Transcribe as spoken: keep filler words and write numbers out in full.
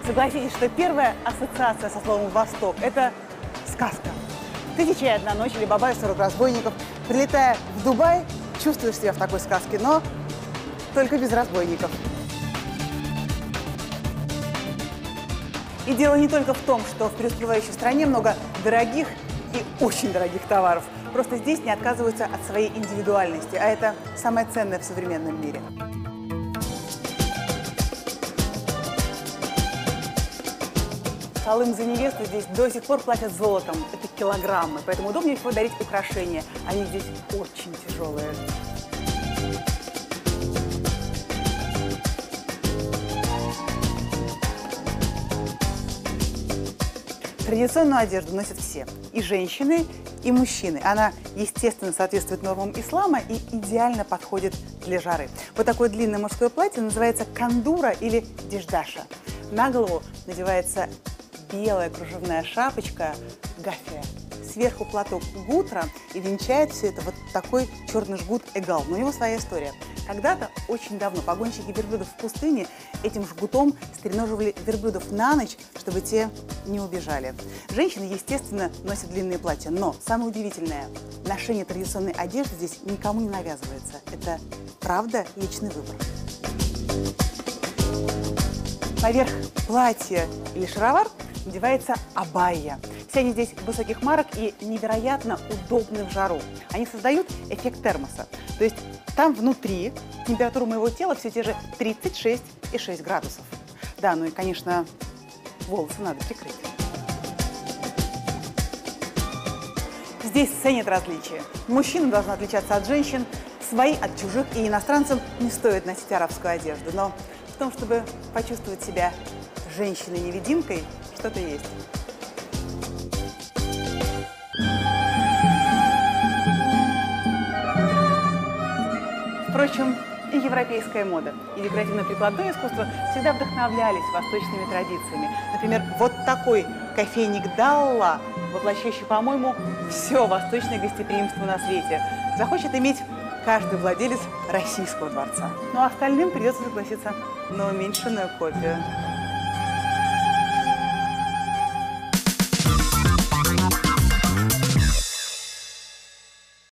Согласитесь, что первая ассоциация со словом «Восток» – это сказка. «Тысяча и одна ночь» или «Бабай и сорок разбойников». Прилетая в Дубай, чувствуешь себя в такой сказке, но только без разбойников. И дело не только в том, что в преуспевающей стране много дорогих и очень дорогих товаров. Просто здесь не отказываются от своей индивидуальности, а это самое ценное в современном мире. Колым за невесту здесь до сих пор платят золотом. Это килограммы, поэтому удобнее всего дарить украшения. Они здесь очень тяжелые. Традиционную одежду носят все. И женщины, и мужчины. Она, естественно, соответствует нормам ислама и идеально подходит для жары. Вот такое длинное мужское платье называется кандура или диждаша. На голову надевается белая кружевная шапочка гафия. Сверху платок гутра, и венчает все это вот такой черный жгут эгал. Но у него своя история. Когда-то, очень давно, погонщики верблюдов в пустыне этим жгутом стреноживали верблюдов на ночь, чтобы те не убежали. Женщины, естественно, носят длинные платья, но самое удивительное – ношение традиционной одежды здесь никому не навязывается. Это правда личный выбор. Поверх платья или шаровар надевается абайя. Все они здесь высоких марок и невероятно удобны в жару. Они создают эффект термоса. То есть там внутри температура моего тела все те же тридцать шесть и шесть градусов. Да, ну и, конечно, волосы надо прикрыть. Здесь ценят различия. Мужчина должен отличаться от женщин, свои от чужих, и иностранцам не стоит носить арабскую одежду. Но в том, чтобы почувствовать себя женщиной-невидимкой, что-то есть. Впрочем, и европейская мода, и декоративно-прикладное искусство всегда вдохновлялись восточными традициями. Например, вот такой кофейник Далла, воплощающий, по-моему, все восточное гостеприимство на свете, захочет иметь каждый владелец российского дворца. Но остальным придется согласиться на уменьшенную копию.